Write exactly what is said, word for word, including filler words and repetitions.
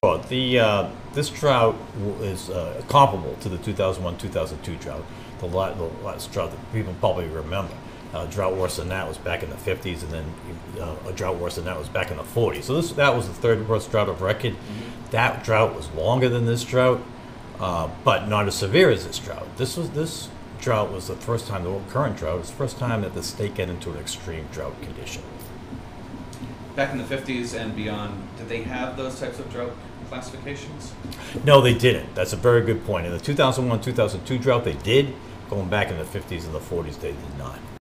Well, the uh, this drought w- is uh, comparable to the two thousand one two thousand two drought, the, la- the last drought that people probably remember. Uh, drought worse than that was back in the fifties, and then uh, a drought worse than that was back in the forties. So this that was the third worst drought of record. Mm-hmm. That drought was longer than this drought, uh, but not as severe as this drought. This was this drought was the first time, the current drought was the first time that the state got into an extreme drought condition. Back in the fifties and beyond, did they have those types of drought classifications? No, they didn't. That's a very good point. In the two thousand one two thousand two drought, they did. Going back in the fifties and the forties, they did not.